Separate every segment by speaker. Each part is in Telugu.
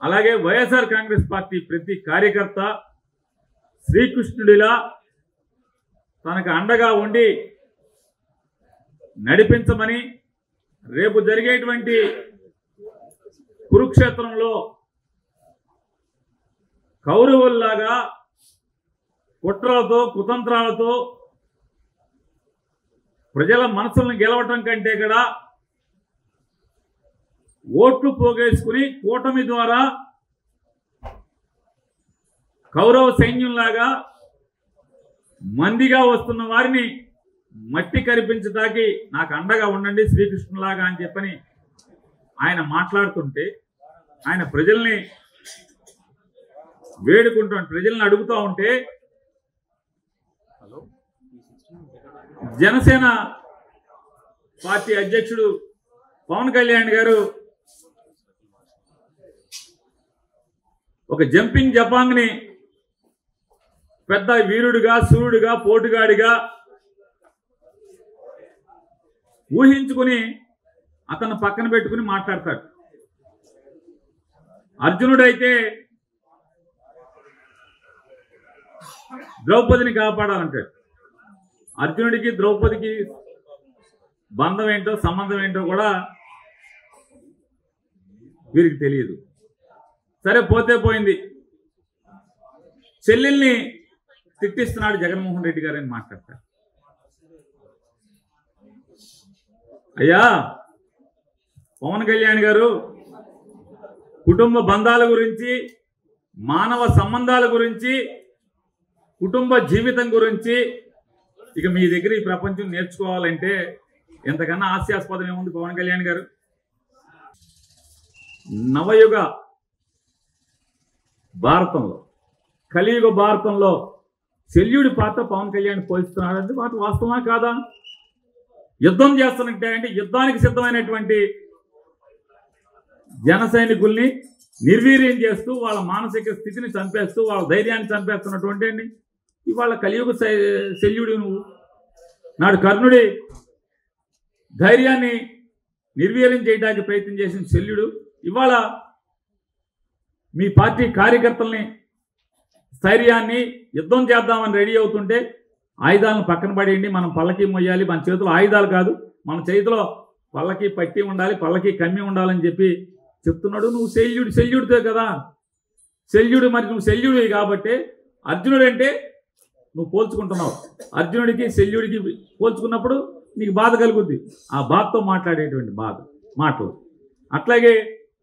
Speaker 1: అలాగే వైఎస్ఆర్ కాంగ్రెస్ పార్టీ ప్రతి కార్యకర్త శ్రీకృష్ణుడిలా తనకు అండగా ఉండి నడిపించమని, రేపు జరిగేటువంటి కురుక్షేత్రంలో కౌరవుల్లాగా కుట్రలతో కుతంత్రాలతో ప్రజల మనసులను గెలవటం కంటే కూడా ఓట్లు పోగేసుకుని కూటమి ద్వారా కౌరవ సైన్యంలాగా మందిగా వస్తున్న వారిని మట్టి కరిపించడానికి నాకు అండగా ఉండండి శ్రీకృష్ణులాగా అని చెప్పని ఆయన మాట్లాడుతుంటే, ఆయన ప్రజల్ని వేడుకుంటూ ప్రజల్ని అడుగుతూ ఉంటే, జనసేన పార్టీ అధ్యక్షుడు పవన్ కళ్యాణ్ గారు ఒక జంపింగ్ జపాంగ్ని పెద్ద వీరుడిగా, సూర్యుడిగా, పోటుగాడిగా ఊహించుకుని అతను పక్కన పెట్టుకుని మాట్లాడతాడు. అర్జునుడైతే ద్రౌపదిని కాపాడాలంటాడు. అర్జునుడికి ద్రౌపదికి బంధం ఏంటో సంబంధం ఏంటో కూడా వీరికి తెలియదు. సరే, పోతే పోయింది. చెల్లెల్ని తిట్టిస్తున్నాడు జగన్మోహన్ రెడ్డి గారు అని మాట్లాడతారు. అయ్యా పవన్ కళ్యాణ్ గారు, కుటుంబ బంధాల గురించి, మానవ సంబంధాల గురించి, కుటుంబ జీవితం గురించి ఇక మీ దగ్గర ఈ ప్రపంచం నేర్చుకోవాలంటే ఎంతకన్నా హాస్యాస్పదం ఏముంది పవన్ కళ్యాణ్ గారు? నవయుగ భారతంలో, కలియుగ భారతంలో శల్యుడి పాత్ర పవన్ కళ్యాణ్ పోయిస్తున్నాడు అంటే మాట వాస్తవమా కాదా? యుద్ధం చేస్తున్నట్టే అంటే యుద్ధానికి సిద్ధమైనటువంటి జన సైనికుల్ని నిర్వీర్యం చేస్తూ వాళ్ళ మానసిక స్థితిని చంపేస్తూ వాళ్ళ ధైర్యాన్ని చంపేస్తున్నటువంటి అండి ఇవాళ కలియుగ శల్యుడు నువ్వు. నాడు కర్ణుడి ధైర్యాన్ని నిర్వీర్యం చేయడానికి ప్రయత్నం చేసిన శల్యుడు ఇవాళ మీ పార్టీ కార్యకర్తల్ని స్థైర్యాన్ని యుద్ధం చేద్దామని రెడీ అవుతుంటే ఆయుధాలను పక్కన పడేయండి, మనం పల్లకి మొయ్యాలి, మన చేతిలో ఆయుధాలు కాదు, మన చేతిలో పల్లకి పట్టి ఉండాలి, పల్లకి కమ్మి ఉండాలని చెప్పి చెప్తున్నాడు. నువ్వు శల్యుడితో కదా శల్యుడు, మరి నువ్వు శల్యుడివి కాబట్టి అర్జునుడు అంటే నువ్వు పోల్చుకుంటున్నావు. అర్జునుడికి శల్యుడికి పోల్చుకున్నప్పుడు నీకు బాధ కలుగుద్ది. ఆ బాధతో మాట్లాడేటువంటి మాటలు. అట్లాగే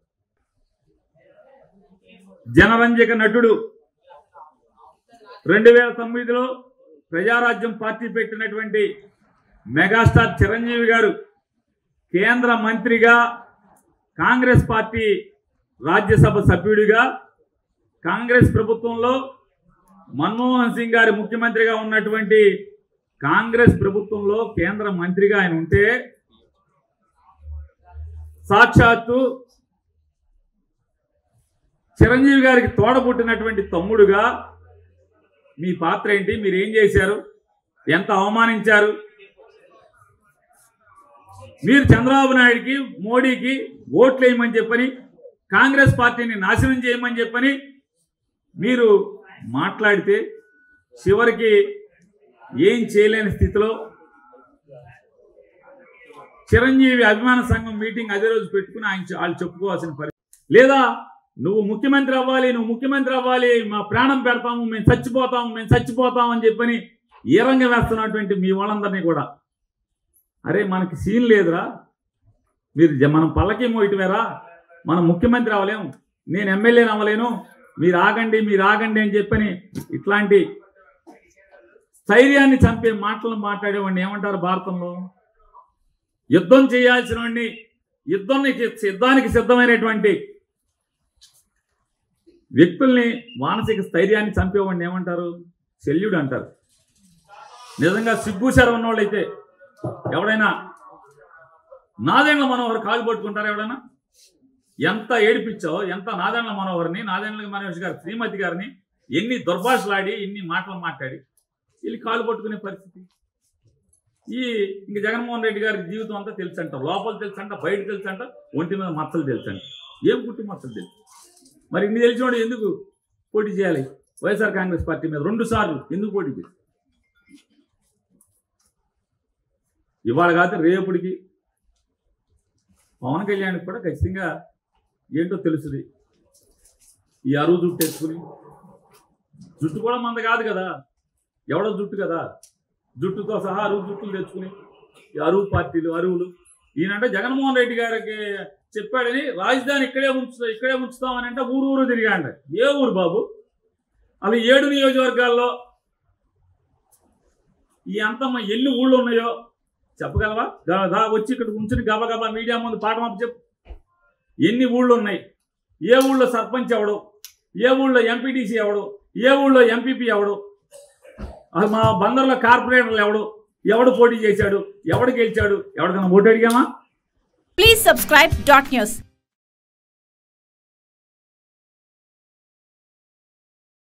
Speaker 1: జనరంజక నటుడు 2009లో ప్రజారాజ్యం పార్టీ పెట్టినటువంటి మెగాస్టార్ చిరంజీవి గారు కేంద్ర మంత్రిగా, కాంగ్రెస్ పార్టీ రాజ్యసభ సభ్యుడిగా, కాంగ్రెస్ ప్రభుత్వంలో మన్మోహన్ సింగ్ గారి ముఖ్యమంత్రిగా ఉన్నటువంటి కాంగ్రెస్ ప్రభుత్వంలో కేంద్ర మంత్రిగా ఆయన ఉంటే సాక్షాత్తు చిరంజీవి గారికి తోడబుట్టినటువంటి తమ్ముడుగా మీ పాత్ర ఏంటి? మీరు ఏం చేశారు? ఎంత అవమానించారు? మీరు చంద్రబాబు నాయుడికి, మోడీకి ఓట్లు వేయమని చెప్పని, కాంగ్రెస్ పార్టీని నాశనం చేయమని చెప్పని మీరు మాట్లాడితే చివరికి ఏం చేయలేని స్థితిలో చిరంజీవి అభిమాన సంఘం మీటింగ్ అదే రోజు పెట్టుకుని వాళ్ళు చెప్పుకోవాల్సిన పరిస్థితి. లేదా నువ్వు ముఖ్యమంత్రి అవ్వాలి, మా ప్రాణం పెడతాము, మేము చచ్చిపోతాము అని చెప్పని ఏ రంగం వేస్తున్నటువంటి మీ వాళ్ళందరినీ కూడా, అరే మనకి సీన్ లేదురా, మనం పల్లకి మోయటమేరా, మనం ముఖ్యమంత్రి అవ్వలేము, నేను ఎమ్మెల్యేని అవ్వలేను, మీరు ఆగండి అని చెప్పని ఇట్లాంటి స్థైర్యాన్ని చంపే మాటలు మాట్లాడేవాడిని ఏమంటారు భారతంలో? యుద్ధం చేయాల్సిన వాడిని, యుద్ధానికి సిద్ధమైనటువంటి వ్యక్తుల్ని మానసిక స్థైర్యాన్ని చంపేవాడిని ఏమంటారు? శల్యుడు అంటారు. నిజంగా సిగ్గుశరం ఉన్నవాళ్ళైతే ఎవడైనా నాదెండ్ల మనోహర్ కాలు పట్టుకుంటారా? ఎవడైనా ఎంత ఏడిపించావు, ఎంత నాదెండ్ల మనోహర్ గారు శ్రీమతి గారిని ఎన్ని దుర్భాషలాడి, ఎన్ని మాటలు మాట్లాడి వీళ్ళు కాలు పట్టుకునే పరిస్థితి. ఇంక జగన్మోహన్ రెడ్డి గారి జీవితం అంతా తెలుసంట, లోపల తెలుసంట, బయట తెలుసంట, ఒంటి మీద మచ్చలు తెలుసంట. ఏం పుట్టి మచ్చలు తెలుసు? మరి ఇన్ని తెలిసినోడు ఎందుకు పోటీ చేయాలి వైఎస్ఆర్ కాంగ్రెస్ పార్టీ మీద 2 సార్లు ఎందుకు పోటీ చేయాలి? ఇవాళ కాదు రేపటికి పవన్ కళ్యాణ్కి కూడా ఖచ్చితంగా ఏంటో తెలుస్తుంది. ఈ అరువు జుట్టు ఎత్తుకుని, జుట్టు కూడా మంద కాదు కదా, ఎవడో జుట్టు కదా, జుట్టుతో సహా అరువు జుట్టులు తెచ్చుకుని ఈ అరువు పార్టీలు అరువులు. ఈయనంటే జగన్మోహన్ రెడ్డి గారికి చెప్పాడని రాజధాని ఇక్కడే ఉంచుతామని అంటే ఊరు తిరిగాండ. ఏ ఊరు బాబు? అవి 7 నియోజకవర్గాల్లో ఈ అంతమ్మ ఎన్ని ఊళ్ళు ఉన్నాయో చెప్పగలవా? వచ్చి ఇక్కడ ఉంచుని గబగబా మీడియా ముందు పాఠం చెప్పు. ఎన్ని ఊళ్ళు ఉన్నాయి? ఏ ఊళ్ళో సర్పంచ్ ఎవడు? ఏ ఊళ్ళో ఎంపీటీసీ ఎవడు? ఏ ఊళ్ళో ఎంపీపీ ఎవడు? మా బందర్లో కార్పొరేటర్లు ఎవడు పోటీ చేశాడు? ఎవడు గెలిచాడు? ఎవరికైనా ఓటు అడిగామా?
Speaker 2: Please subscribe .news.